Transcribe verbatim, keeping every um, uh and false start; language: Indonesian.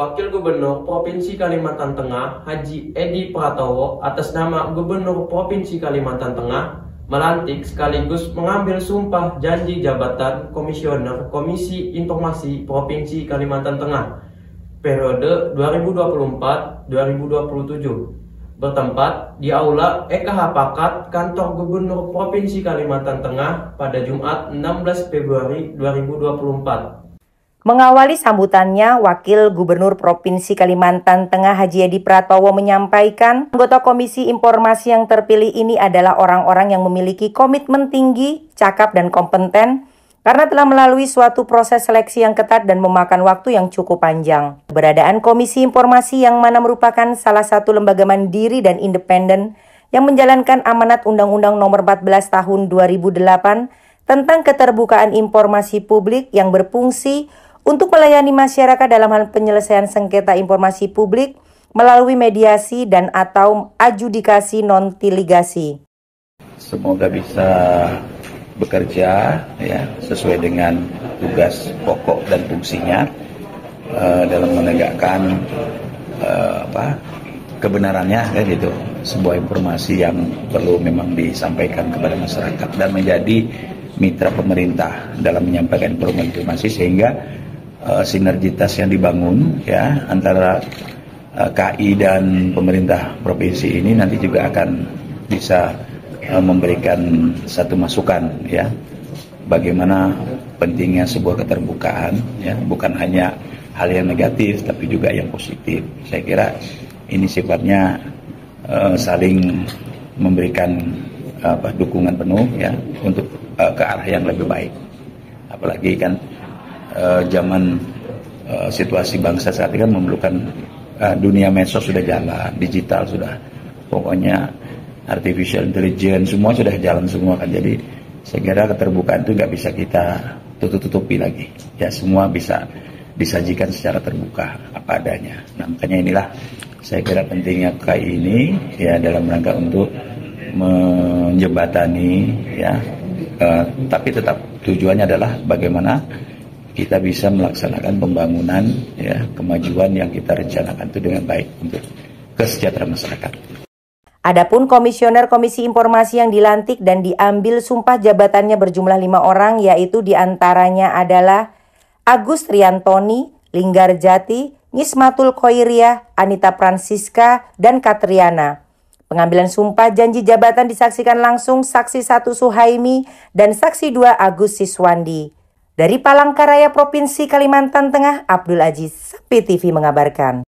Wakil Gubernur Provinsi Kalimantan Tengah Haji Edi Pratowo atas nama Gubernur Provinsi Kalimantan Tengah melantik sekaligus mengambil sumpah janji jabatan Komisioner Komisi Informasi Provinsi Kalimantan Tengah periode dua ribu dua puluh empat sampai dua ribu dua puluh tujuh bertempat di Aula E K H Pakat Kantor Gubernur Provinsi Kalimantan Tengah pada Jumat enam belas Februari dua ribu dua puluh empat. Mengawali sambutannya, Wakil Gubernur Provinsi Kalimantan Tengah Haji Edi Pratowo menyampaikan, anggota Komisi Informasi yang terpilih ini adalah orang-orang yang memiliki komitmen tinggi, cakap dan kompeten, karena telah melalui suatu proses seleksi yang ketat dan memakan waktu yang cukup panjang. Keberadaan Komisi Informasi yang mana merupakan salah satu lembaga mandiri dan independen yang menjalankan amanat Undang-Undang Nomor empat belas Tahun dua ribu delapan tentang keterbukaan informasi publik yang berfungsi untuk melayani masyarakat dalam hal penyelesaian sengketa informasi publik melalui mediasi dan atau adjudikasi non-litigasi. Semoga bisa bekerja ya sesuai dengan tugas pokok dan fungsinya uh, dalam menegakkan uh, apa kebenarannya ya gitu, sebuah informasi yang perlu memang disampaikan kepada masyarakat dan menjadi mitra pemerintah dalam menyampaikan informasi sehingga Uh, sinergitas yang dibangun ya antara uh, K I dan pemerintah provinsi ini nanti juga akan bisa uh, memberikan satu masukan ya bagaimana pentingnya sebuah keterbukaan ya, bukan hanya hal yang negatif tapi juga yang positif. Saya kira ini sifatnya uh, saling memberikan uh, apa, dukungan penuh ya untuk uh, ke arah yang lebih baik. Apalagi kan Uh, zaman uh, situasi bangsa saat ini kan memerlukan uh, dunia medsos sudah jalan, digital sudah, pokoknya artificial intelligence semua sudah jalan semua kan. Jadi saya kira keterbukaan itu nggak bisa kita tutup-tutupi lagi. Ya semua bisa disajikan secara terbuka apa adanya. Nah makanya inilah saya kira pentingnya K I ini ya dalam rangka untuk menjembatani ya, uh, tapi tetap tujuannya adalah bagaimana kita bisa melaksanakan pembangunan ya kemajuan yang kita rencanakan itu dengan baik untuk kesejahteraan masyarakat. Adapun komisioner Komisi Informasi yang dilantik dan diambil sumpah jabatannya berjumlah lima orang, yaitu diantaranya adalah Agus Triantoni, Linggar Jati, Nismatul Khoiriah, Anita Francisca, dan Katriana. Pengambilan sumpah janji jabatan disaksikan langsung Saksi satu Suhaimi dan Saksi dua Agus Siswandi. Dari Palangkaraya Provinsi Kalimantan Tengah, Abdul Aziz, P T V mengabarkan.